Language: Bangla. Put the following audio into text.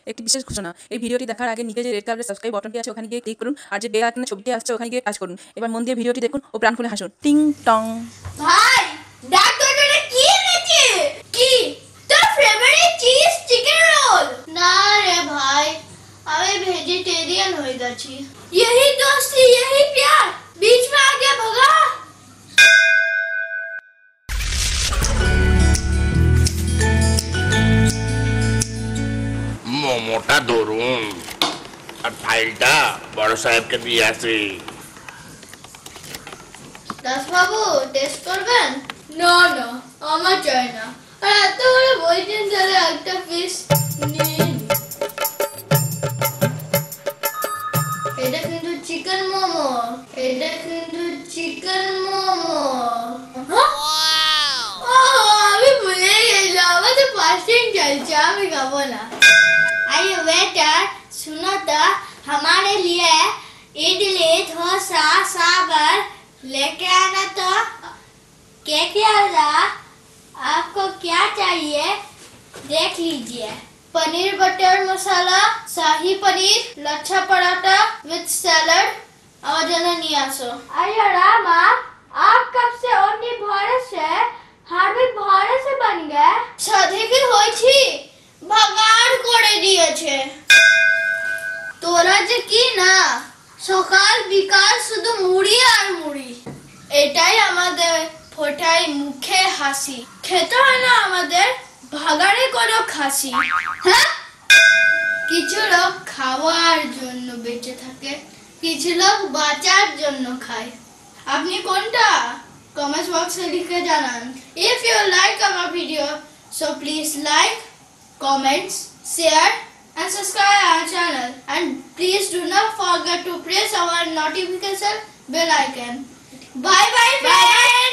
একটি বিশেষ ঘোষণা। এই ভিডিওটি দেখার আগে নিচে যে রেড কালারের সাবস্ক্রাইব বাটনটি আছে ওখানে গিয়ে ক্লিক করুন, আর যে বেল আইকনের ছবিটি আসছে ওখানে গিয়ে টাচ করুন। এবার মন দিয়ে ভিডিওটি দেখুন ও প্রাণ খুলে হাসুন। টিং টং। ভাই ডাক্তারটা কি এনেছে? কি তোর ফেভারিট চিজ চিকেন রোল? না রে ভাই, আমি वेजिटेरियन हो गई। यही दोस्ती, यही प्यार, बीच में आके भगा। মোমোটা ধরুন আর ফাইলটা বড় সাহেবকে দিয়ে আসি। দাস বাবু টেস্ট করবেন? না না, আমার চাই না। আর এত করে বলছেন তাহলে একটা পিস নিন। এটা কিন্তু চিকেন মোমো, এটা কিন্তু চিকেন মোমো। আমি ভুলে গেলাম, আমার তো ফাস্টিং চলছে, আমি খাবো ना। आइए वेटर, सुनो तो, हमारे लिए इडली डोसा सांभर लेके आना तो। क्या होगा? आपको क्या चाहिए देख लीजिए। Paneer butter masala, shahi paneer, lachha paratha with salad और जनानियासो। अरे रामा, आप कब से ओनी भरे से हार्दिक भरे से बन गए? साधे की होई छी ভাগাড় করে দিয়েছে। তোরা যে কি না সকাল বিকাল শুধু মুড়ি আর মুড়ি, এটাই আমাদের ফোটাই মুখে হাসি। খেতে হয় না আমাদের ভাগাড়ে করে খাসি। হ্যাঁ, কিছু লোক খাওয়ার জন্য বেঁচে থাকে, কিছু লোক বাঁচার জন্য খায়। আপনি কোনটা? কমেন্ট বক্সে লিখে জানান। If you like our video, so please like, comments, share and subscribe our channel, and please do not forget to press our notification bell icon. Bye bye friends.